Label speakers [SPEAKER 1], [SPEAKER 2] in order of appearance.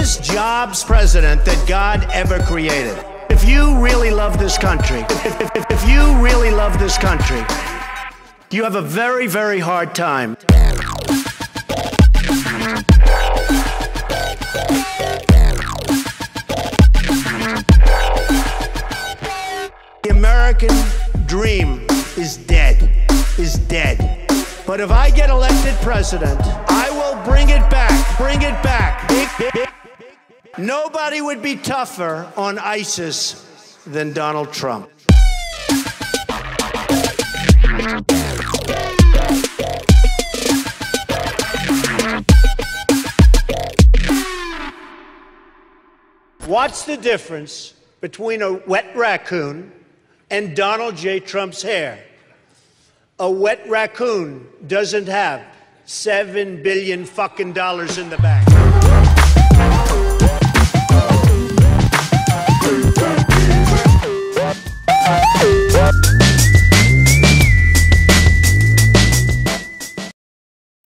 [SPEAKER 1] greatest jobs president that God ever created. If you really love this country, if you really love this country, you have a very, very hard time. The American dream is dead, But if I get elected president, I will bring it back, Nobody would be tougher on ISIS than Donald Trump. What's the difference between a wet raccoon and Donald J. Trump's hair? A wet raccoon doesn't have $7 billion in the bank.